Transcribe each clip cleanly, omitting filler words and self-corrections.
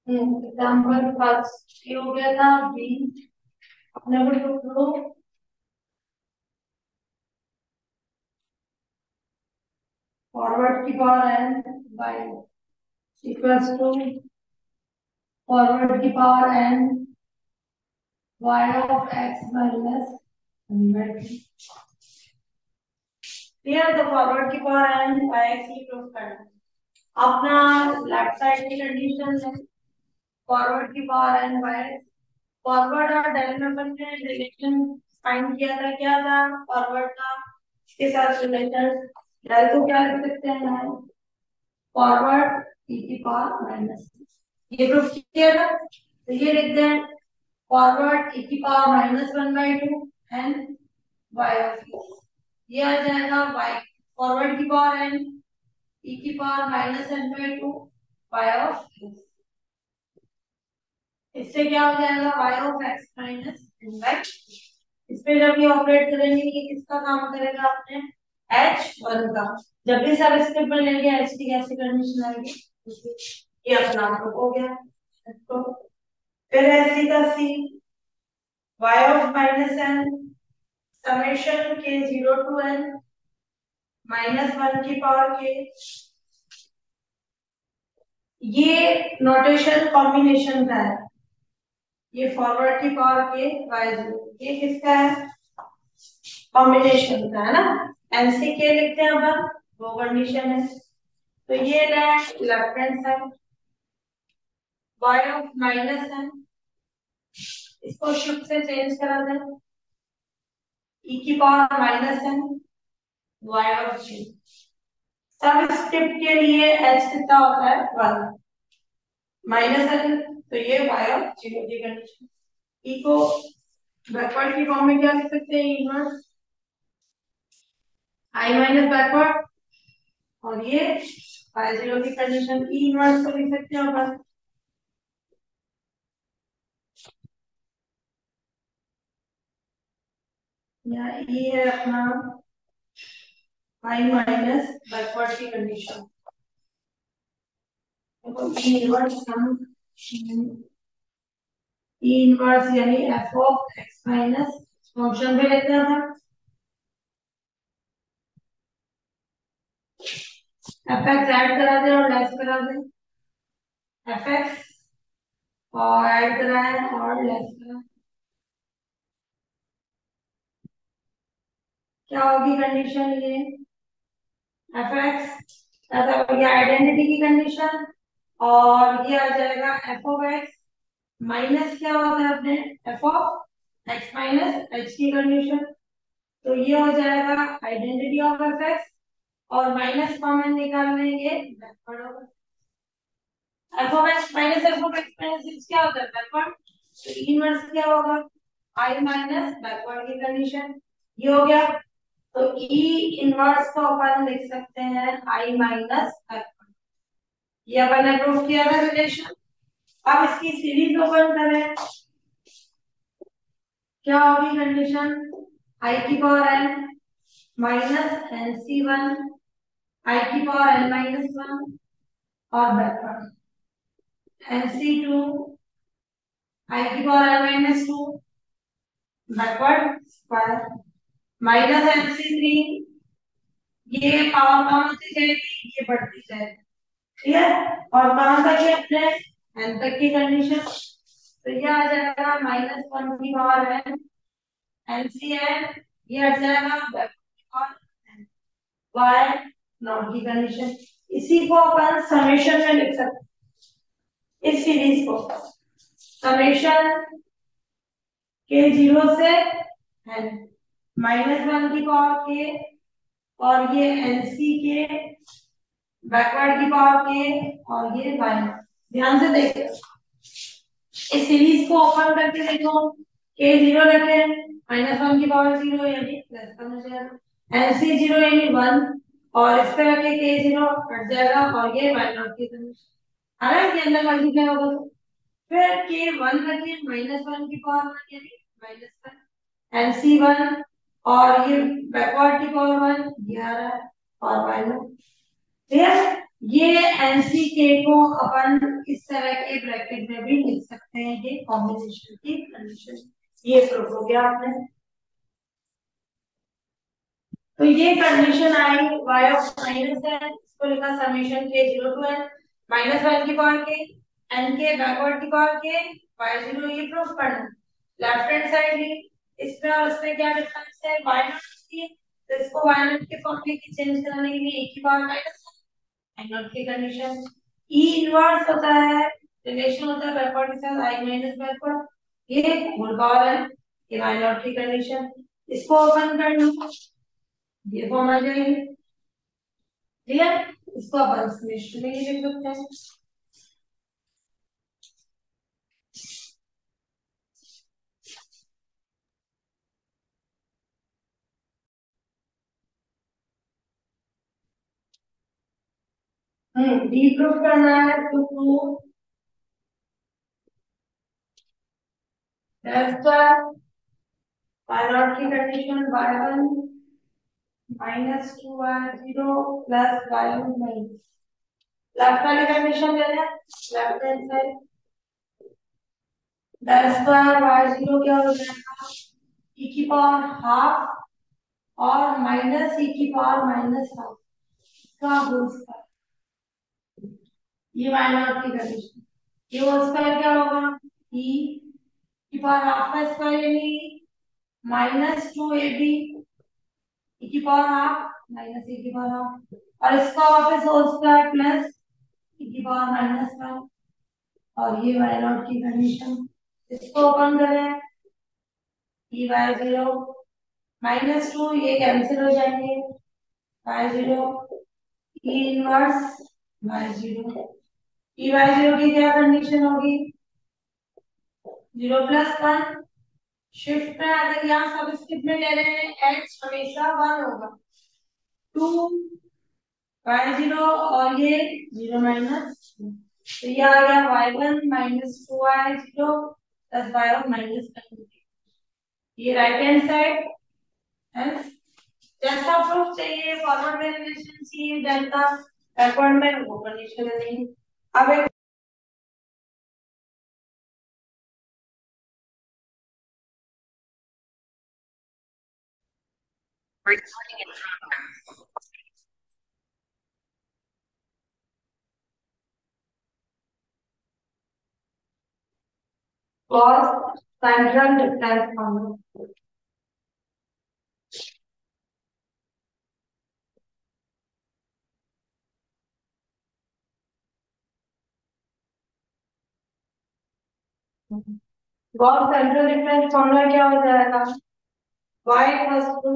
Example first ये हो गया था बी। अपने को टू फॉरवर्ड की power N by equals to forward की power N Y of X minus 100। Clear. तो फॉरवर्ड की पावर एन बाई एक्स की प्रूफ करना। अपना लेफ्ट साइड की कंडीशन है फॉरवर्ड की पावर एन बाई फॉरवर्ड और डेल में अपन ने रिलेशन फाइंड किया था। क्या था फॉरवर्ड का इसके साथ रिलेशन। डेल को क्या लिख सकते हैं फॉरवर्ड ई की पावर माइनस। ये प्रूफ किया था तो ये लिख दें फॉरवर्ड ई की power -1/2 and Y of X. ये आ जाएगा वाई फॉरवर्ड की पावर एन ई की power -n/2 Y of x. इससे क्या हो जाएगा Y of X minus N by. इस पे जब ये ऑपरेट करेंगे ये किसका काम करेगा अपने H1 का। जब भी सब स्क्रिप्ट में लेंगे H की कैसे कंडीशन आएगी ये अपना प्रूफ हो गया। तो फिर ऐसी का C Y of -n summation के 0 to n -1 की पावर के। ये नोटेशन कॉम्बिनेशन का है। ये फॉरवर्ड की पावर के y0 ये किसका है कॉम्बिनेशन का है ना। एनसी के लिखते हैं अपन वो कंडीशन है। तो ये left hand side y of -n इसको शिफ्ट से चेंज करा दें e की power -n y of g। Subscript के लिए h कितना होता है 1 -n तो ये y ऑफ g की कंडीशन। e को बैकवर्ड की फॉर्म में क्या लिख सकते हैं इनवर्स i माइनस बैकवर्ड और ये y0 की कंडीशन ई इनवर्स को लिख सकते हैं अपन। यहाँ ई है अपना i माइनस बैकवर्ड की कंडीशन। देखो ई इनवर्स हम ई इनवर्स यानी F of X minus function पे लेते हैं हम एफ एक्स ऐड करा दें और लेस करा दें एफ एक्स और ऐड कराएं और लेस कराएं क्या होगी कंडीशन ये एफ एक्स ऐसा हो गया आइडेंटिटी की कंडीशन और ये आ जाएगा एफ ऑफ एक्स माइनस क्या होता है अपने F of X minus H की कंडीशन। तो ये हो जाएगा आइडेंटिटी ऑफ एफ एक्स और माइनस कॉमन निकाल लेंगे बैकवर्ड होगा F of X minus F of X minus X क्या होता है बैकवर्ड। तो इनवर्स क्या होगा आई माइनस बैकवर्ड की कंडीशन ये हो गया। तो ई इनवर्स को अपन लिख सकते हैं आई माइनस बैकवर्ड। ये अपन ने प्रूव किया था रिलेशन। अब इसकी सीरीज ओपन करें क्या होगी कंडीशन आई की power N minus N C one I की पावर एन -1 और backward N C two I की power N -2 backward square minus N C three ये पावर कम होती जाएगी ये बढ़ती जाएगी। क्लियर। और कहाँ तक है अपने एन तक की कंडीशन। तो ये आ जाएगा -1 की power N N C N ये हट जाएगा बैकवर्ड वाई नॉट की कंडीशन। इसी को अपन समेशन में लिख सकते हैं इस सीरीज को समेशन के 0 से एन -1 की पावर के और ये एनसी के बैकवर्ड की पावर के और ये माइनस। ध्यान से देखो इस सीरीज को ओपन करके देखो के 0 रखे -1 की पावर 0 यानी प्लस का हो जाएगा एनसी 0 यानी 1 और इस पे रखे के 0 हट जाएगा और ये माइनस की कंडीशन अगर के अंदर मल्टीप्लाई होगा तो फिर के 1 रखे -1 की पावर 1 यानी -1 एनसी 1 और ये बैकवर्ड की पावर 1 ये आ रहा है और माइनस। क्लियर। ये एनसीके को अपन इस तरह के ब्रैकेट में भी लिख सकते हैं, ये कॉम्बिनेशन की कंडीशन। ये प्रूफ हो गया आपने। तो ये कंडीशन आई y ऑफ माइनस है, इसको लिखा समेशन के 0 टू n माइनस वन की पावर के n के बैकवर्ड की पावर के y0, ये प्रूफ करना। लेफ्ट हैंड साइड भी इसमें और उसमें क्या डिफरेंस है, y0 की, तो इसको y0 के फॉर्म में चेंज करने के लिए a की पावर माइनस y0 की कंडीशन। e इनवर्स होता है, रिलेशन होता है बैकवर्ड के साथ i माइनस बैकवर्ड, ये होल पावर है, ये y0 की कंडीशन। इसको ओपन कर लो, ये फॉर्म आ जाएगी। क्लियर, इसको अपन समेशन में ही लिख सकते हैं। डी प्रूफ करना है तो प्रूफ y नॉट की condition y1 minus 2y0 plus y1 minus, left वाली कंडीशन ले लें, left hand side del square y0 क्या हो जाएगा, e की पावर हाफ और माइनस e की पावर माइनस हाफ का होल स्क्वायर, ये y नॉट की कंडीशन। ये होल स्क्वायर क्या होगा, e की पावर हाफ का स्क्वायर यानी माइनस 2ab e की पावर हाफ माइनस e की पावर हाफ, और इसका वापस होल स्क्वायर प्लस e की पावर माइनस वन, और ये y नॉट की कंडीशन। इसको ओपन करें, e y0 माइनस 2 ये कैंसिल हो जाएंगे, y0 e inverse y0, e y0 की क्या कंडीशन होगी, 0 प्लस 1, शिफ्ट में अगर यहाँ सब स्किप में ले रहे हैं x हमेशा 1 होगा, 2 y0 और ये 0 माइनस, तो ये आ गया y1 minus 2y0 plus y minus, ये राइट हैंड साइड है। जैसा प्रूफ चाहिए फॉरवर्ड में रिलेशन चाहिए डेल्टा, बैकवर्ड में वो कंडीशन नहीं। अब एक cos central difference formula, Gauss central difference formula क्या हो जाएगा, y equals to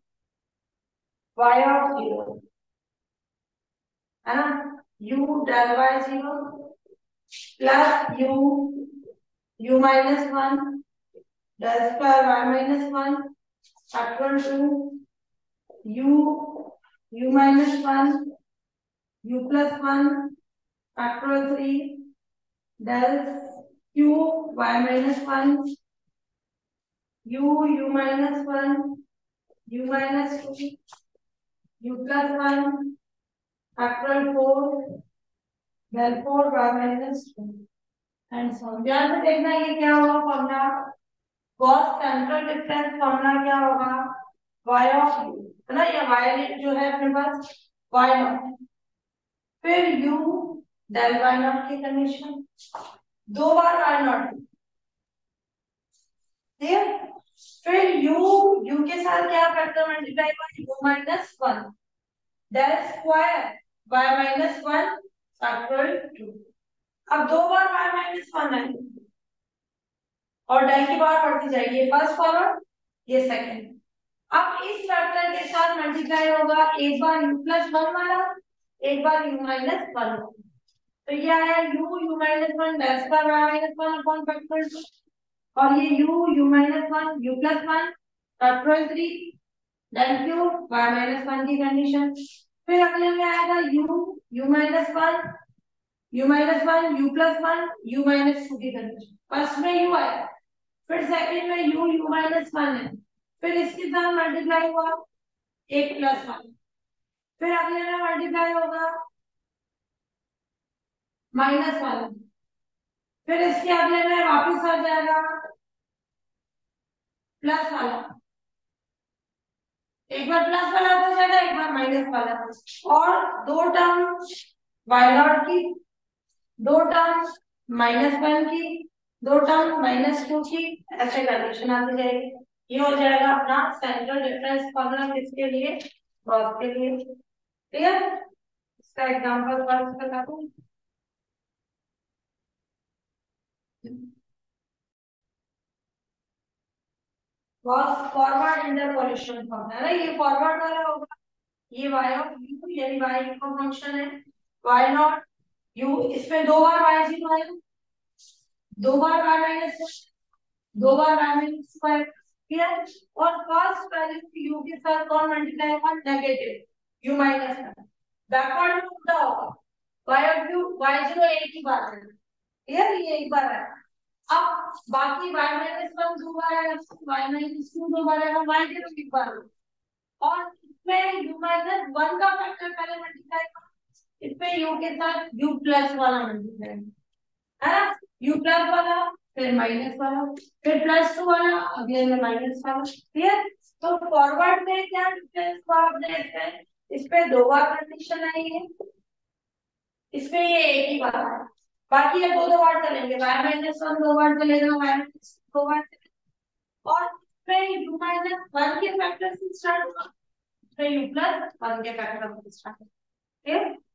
y of 0 है ना, u del y0 plus u minus 1 del square y minus 1 factorial two u minus 1 u plus 1 factorial 3 del q y minus 1 u minus 1 u minus 2 u plus 1 factorial 4 del 4 y minus 2 and so on. ध्यान से देखना ये क्या होगा formula, Gauss central difference formula क्या होगा, y of u है ना, ये y जो है अपने पास y नॉट, फिर u डेल y नॉट की कंडीशन, दो बार y नॉट, ठीक, फिर u के साथ क्या फैक्टर मल्टीप्लाई हुआ, u minus 1 del square y minus 1 factorial 2। अब दो बार y माइनस 1 है और डेल की पावर बढ़ती जाएगी, ये फर्स्ट पावर ये सेकंड। अब इस फैक्टर के साथ मल्टीप्लाई होगा, एक बार u प्लस 1 वाला, एक बार u माइनस 1, तो ये आया u minus 1 del square y minus 1 upon factorial 2, और ये u minus 1 u plus 1 factorial 3 del cube y minus 1 की कंडीशन। फिर अगले में आएगा u minus 1 u minus 1 u plus 1 u minus 2 की कंडीशन, फर्स्ट में u आया, फिर सेकंड में u माइनस 1 है, फिर इसके साथ मल्टीप्लाई हुआ एक प्लस 1, फिर अगले में मल्टीप्लाई होगा -1, फिर इसके अगले में वापस आ जाएगा प्लस वाला, एक बार प्लस वाला हो जाएगा, एक बार माइनस वाला, और दो टर्म वाई नॉट की, दो टर्म -1 की, दो टर्म -2 की, ऐसे कंडीशन आती जाएगी। ये हो जाएगा अपना सेंट्रल डिफरेंस फॉर्मूला किसके लिए, क्रॉस के लिए। क्लियर, इसका एग्जांपल फर्स्ट बता दूं। क्रॉस फॉरवर्ड इंटरपोलेशन फॉर्मूला है ना, ये फॉरवर्ड वाला होगा। ये y ऑफ u यानी y का फंक्शन है, y नॉट u, इसमें दो बार y जीरो है, दो बार y माइनस, दो बार y माइनस स्क्वायर। क्लियर, और फर्स्ट वैल्यू u के साथ कौन मल्टीप्लाई होगा, नेगेटिव u माइनस का, बैकवर्ड में उल्टा होगा, y of u y zero एक ही बार है। क्लियर, ये एक बार है। अब बाकी y माइनस वन दो बार है, y माइनस टू दो बार है, y जीरो एक बार है। और इसमें u माइनस वन का फैक्टर पहले मल्टीप्लाई करो, इसमें u के साथ u प्लस वाला मल्टीप्लाई है ना, u प्लस वाला, फिर माइनस वाला, फिर प्लस टू वाला, अगले में माइनस वाला। क्लियर, तो फॉरवर्ड में क्या डिफरेंस हुआ आप देखते हैं, इस पे दो बार कंडीशन आई है, इसमें ये एक ही बार है, बाकी ये दो दो बार चलेंगे, y माइनस वन दो बार चलेगा, y माइनस दो बार चलेगा, और इसमें u माइनस वन के फैक्टर से स्टार्ट होगा, इसमें u प्लस वन के फैक्टर से स्टार्ट होगा।